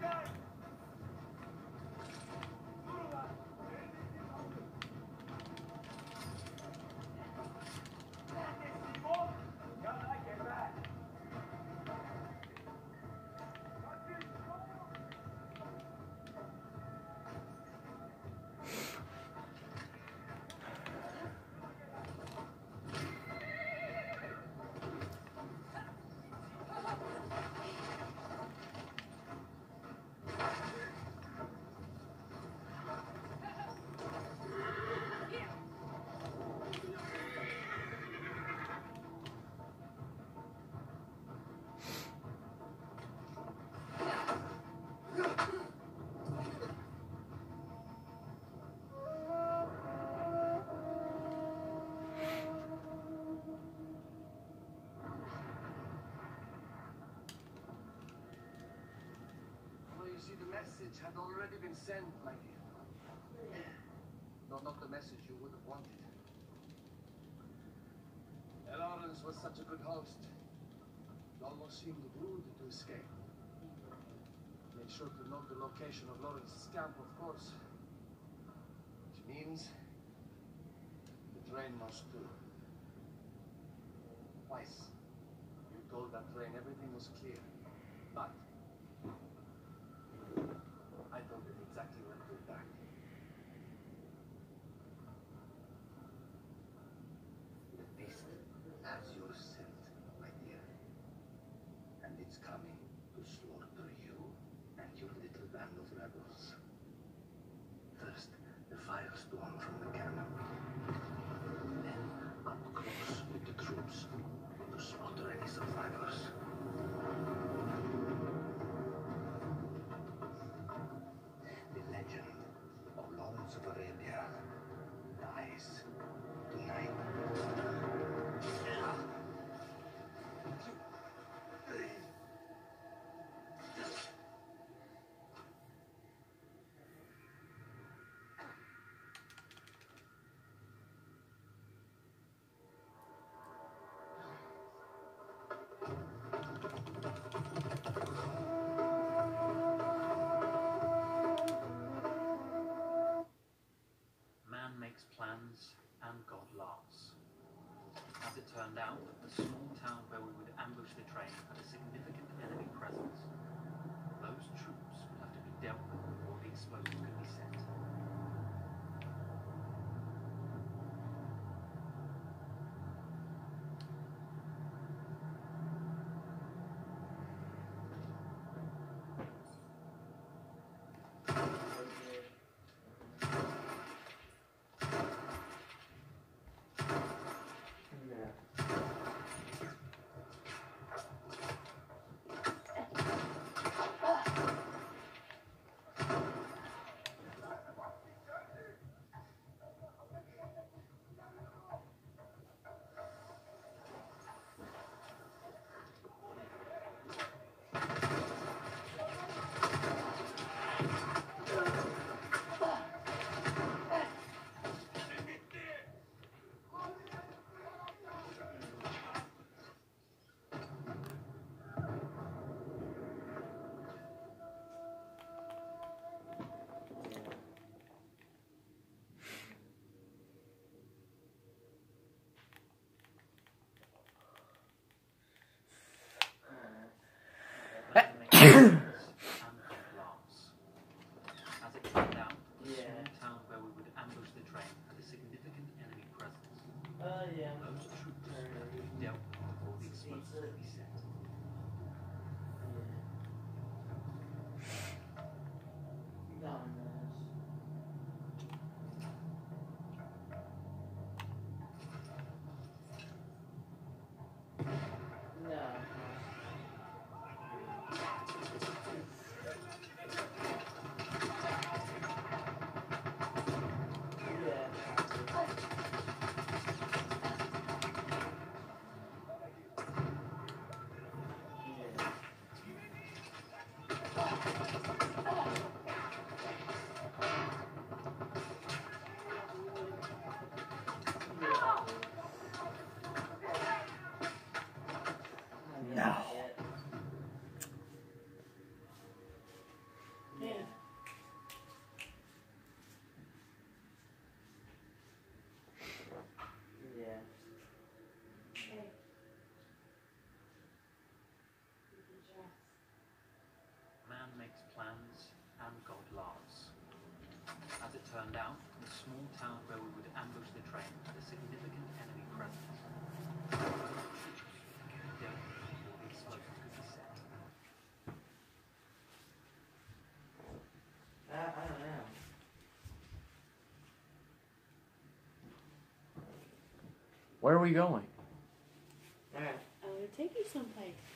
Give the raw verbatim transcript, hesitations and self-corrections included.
Message had already been sent, my dear. No, not the message you would have wanted. Lawrence was such a good host. He almost seemed wounded to escape. Made sure to note the location of Lawrence's camp, of course. Which means the train must too. Twice, you told that train everything was clear. But I told it exactly when to attack. The beast has your scent, my dear. And it's coming to slaughter you and your little band of rebels. First, the firestorm from the cannon. Then, up close with the troops to slaughter any survivors. Of Arabia dies tonight. Plans and God laughs. As it turned out, the small town where we would ambush the train had a significant enemy presence. Those troops would have to be dealt with before the explosives could be set. As it turned out, the Yeah. small town where we would ambush the train had a significant enemy presence. Uh, yeah. Those troops would have to be dealt with before the explosives could be set. No. turned out, the small town where we would ambush the train had a significant enemy presence. Those troops had to be dealt with before the explosions could be set. I, I don't know. Where are we going? Alright. I'm gonna take you someplace.